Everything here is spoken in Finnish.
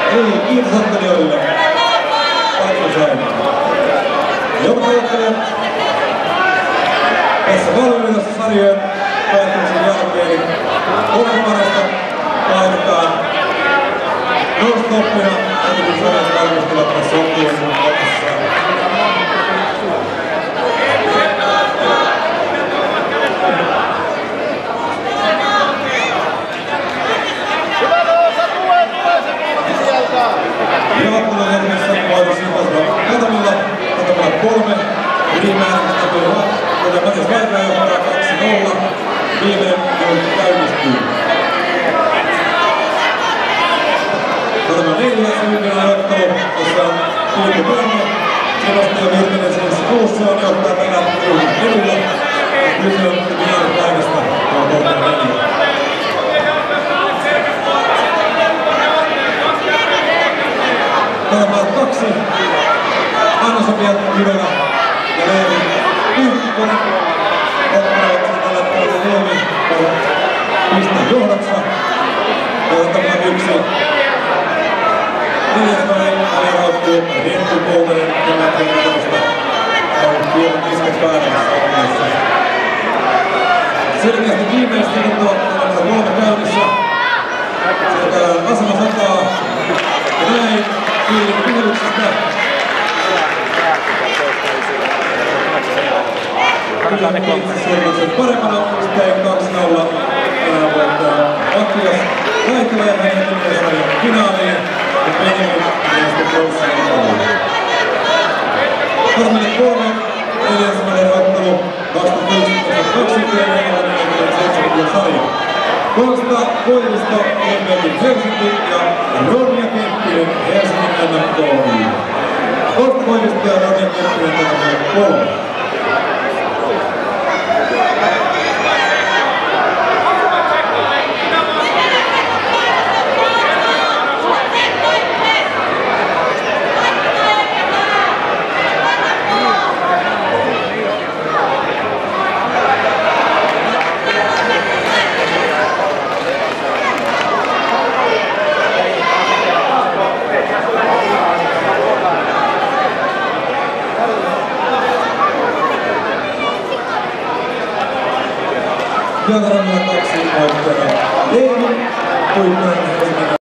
Ei, kiitos ottelijoille. Paikkasäin. Joukkueottelijat tässä valmiudessa sarjojen päättymisen jälkeen kolmansesta laitetaan non-stoppina, kun sarjat valmistuvat tässä ottelun lopussa. Ilmattelun voitossa Katamilla 3, ylimääräistä tapelua, joten Matias Vaipää johtaa 2-0, viimeinen minuutti käynnistyy. Katamilla 4. viimeinen ottelu, jossa on Filippo Pörnö, Sebastian Virtanen siis 6 johtaa tällä 4. Kyse on Miaari paikasta, on 3-4. Katamilla 2. Anna-Sofia Kivelä ja Leevi Pyykkonen ottavat tällä puolella Leevi pisteen johdossa. Katamilla 1. Neljäspäin alierauttuu Riettu Koutanen ja Mätteen Katosta. On hieman pisket väärässä. Selkeästi viimeistä tuntua Katamilla 3 käynnissä. Sieltä asema sataa. Ja näin kiinni kysymyksestä. Kyllä itse paremmana pisteen 2-0. Tänään voittaa Matias Vaitila ja hänen etuneessaan finaaliin. Ja Benjamin mielestä Bronssaan. Katamille 3. Neljänsimäinen ottelu 2016-2020 sarja. Kolmesta Koivisto, Emmetin Helsinki ja Ronja Kemppinen Helsingin NFK. Kolmesta Koivisto ja Ronja Kemppinen Katamille 3. Katamilla 2 voittajana Leevi Pyykkonen.